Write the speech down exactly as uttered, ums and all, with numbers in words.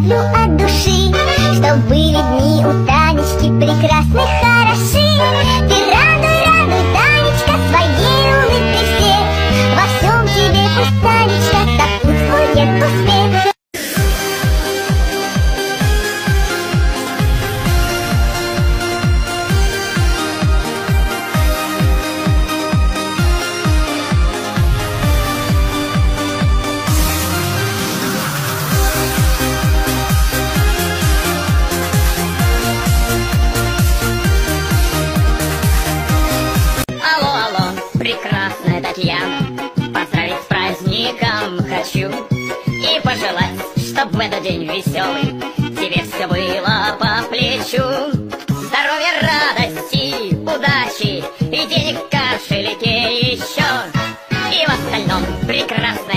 каплю от души, чтоб были дни у Танечки прекрасны, хороши. Ты радуй, радуй, Танечка, своей улыбкой всех. Во всем тебе пусть, Танечка, сопутствует успех. Прекрасная Татьяна, поздравить с праздником хочу и пожелать, чтоб в этот день веселый тебе все было по плечу. Здоровья, радости, удачи и денег в кошельке еще, и в остальном прекрасно.